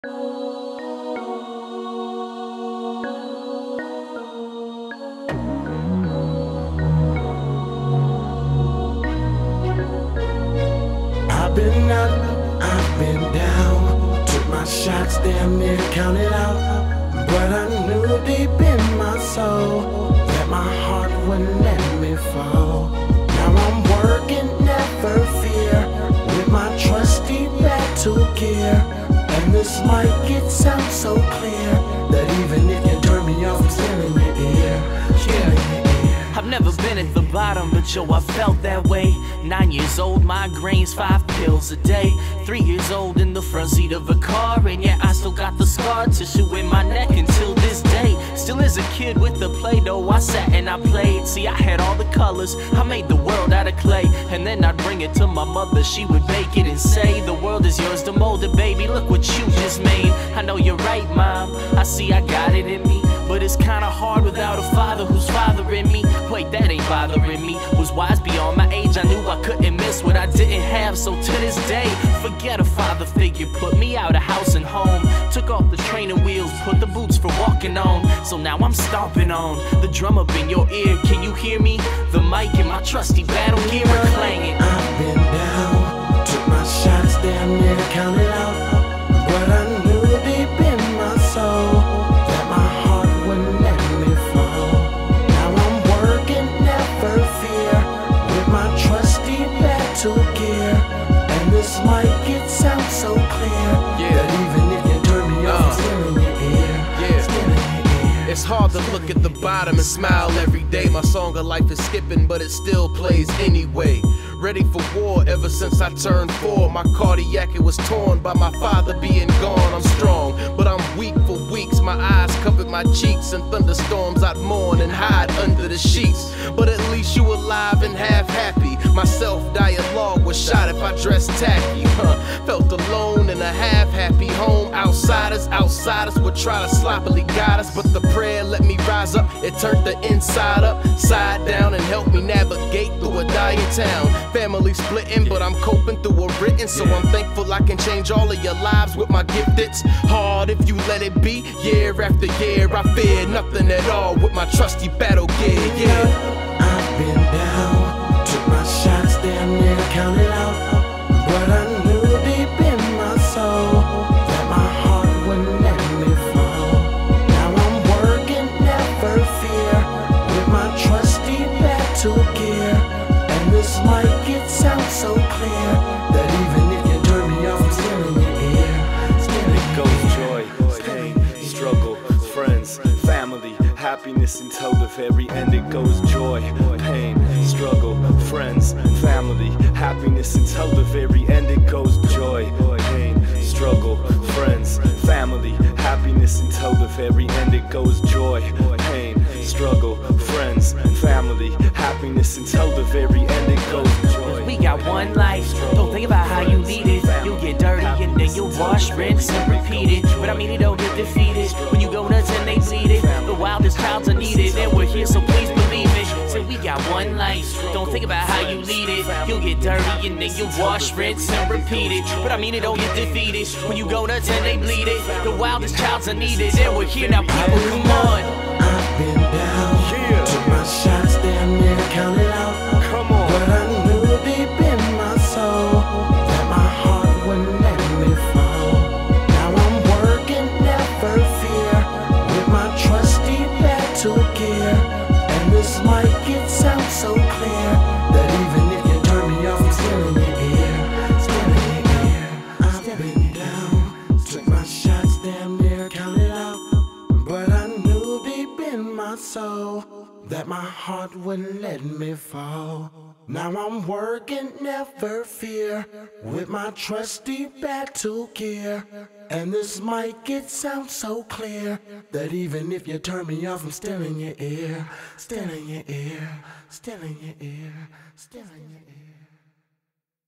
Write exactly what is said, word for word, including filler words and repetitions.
I've been up, I've been down, took my shots, damn near counted out. But I knew deep in my soul that my heart wouldn't let me fall. Now I'm working, never fear, with my trusty battle gear. And this mic, it sounds so clear that even if you turn me off, I'm still in your ear, still in your ear. I've never been at the bottom, but yo, I felt that way. Nine years old, migraines, five pills a day. Three years old in the front seat of a car, and yeah, I still got the scar tissue in my neck until this day. Still as a kid with the Play-Doh, I sat and I played. See, I had all the colors, I made the world out of clay. And then I'd bring it to my mother, she would bake it and say, the world is yours to mold it, baby, look what you just made. I know you're right, mom, I see I got it in me. But it's kinda hard without a father who's fathering me. Wait, that ain't bothering me. Was wise beyond my age, I knew I couldn't miss what I didn't have. So to this day, forget a father figure. Put me out of house and home. Took off the training wheels, put the boots for walking on. So now I'm stomping on the drum up in your ear. Can you hear me? The mic in my trusty battle gear are clanging. I've been down, took my shots, damn near counted out. But I knew deep in my soul that my heart wouldn't let me fall. Now I'm working, never fear, with my trusty battle gear. And this mic, it sounds so clear, yeah, that even if you turn me off, uh, I'm still in your ear, yeah, still in your ear. It's hard to look at the bottom and smile every day. My song of life is skipping, but it still plays anyway. Ready for war ever since I turned four. My cardiac, it was torn by my father being gone. I'm strong, but I'm weak for weeks. My eyes covered my cheeks, and thunderstorms I'd mourn and hide under the sheets. But at least you alive and half happy. My self-dialogue was shot if I dressed tacky, huh? Felt alone in a half-happy home. Outsiders, outsiders would try to sloppily guide us, but the prayer let me rise up. It turned the inside up, side down, and helped me navigate through a dying town. Family splitting, but I'm coping through a written. So I'm thankful I can change all of your lives with my gift. It's hard if you let it be. Year after year, I fear nothing at all with my trusty battle gear, yeah. I've been down, took my shots, damn near counted out. But I knew deep in my soul that my heart wouldn't let me fall. Now I'm working, never fear, with my trusty battle gear. And this mic, it sounds so clear that even if you turn me off, I'm still in your ear, still in your ear. It goes joy, pain, struggle, friends, family, happiness until the very end. It goes joy, pain, struggle, friends, family, happiness until the very end. It goes joy, pain, struggle, friends, family, happiness until the very end. It goes joy, pain, struggle, friends, family, happiness until the very end. It goes joy. We got one life, don't think about how you lead it. You'll get dirty and then you'll wash, rinse, and repeat it. But I mean, it don't get defeated when you go nuts and they bleed it. The wildest crowds are needed, and we're here, so please believe it. Say we got one life, don't think about how you lead it. You'll get dirty and then you'll wash, rinse, and repeat it. But I mean, it don't get defeated when you go nuts and they bleed it. The wildest crowds are needed, and we're here now, people, come on. I've been down, yeah, took my shots, damn near counted out. Come on. But I knew deep in my soul that my heart wouldn't let me fall. Now I'm working, never fear, with my trusty battle gear. And this mic, it sounds so clear that even if you turn me off, I'm still in your ear, still in your ear. I've been down, took my shots, damn near counted out. But I knew deep in my soul that my heart wouldn't let me fall. Now I'm working, never fear, with my trusty battle gear. And this mic, it sounds so clear that even if you turn me off, I'm still in your ear, still in your ear, still in your ear, still in your ear.